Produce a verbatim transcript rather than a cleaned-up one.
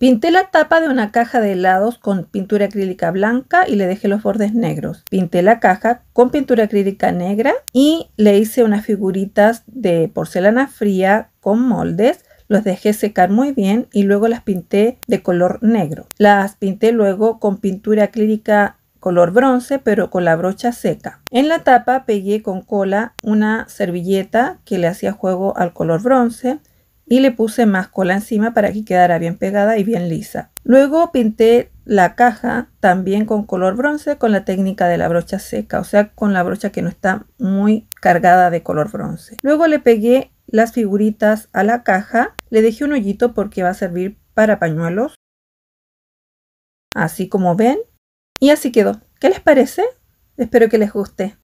Pinté la tapa de una caja de helados con pintura acrílica blanca y le dejé los bordes negros. Pinté la caja con pintura acrílica negra y le hice unas figuritas de porcelana fría con moldes. Los dejé secar muy bien y luego las pinté de color negro. Las pinté luego con pintura acrílica color bronce, pero con la brocha seca. En la tapa pegué con cola una servilleta que le hacía juego al color bronce y le puse más cola encima para que quedara bien pegada y bien lisa. Luego pinté la caja también con color bronce con la técnica de la brocha seca, o sea, con la brocha que no está muy cargada de color bronce. Luego le pegué las figuritas a la caja, le dejé un hoyito porque va a servir para pañuelos, así como ven. Y así quedó. ¿Qué les parece? Espero que les guste.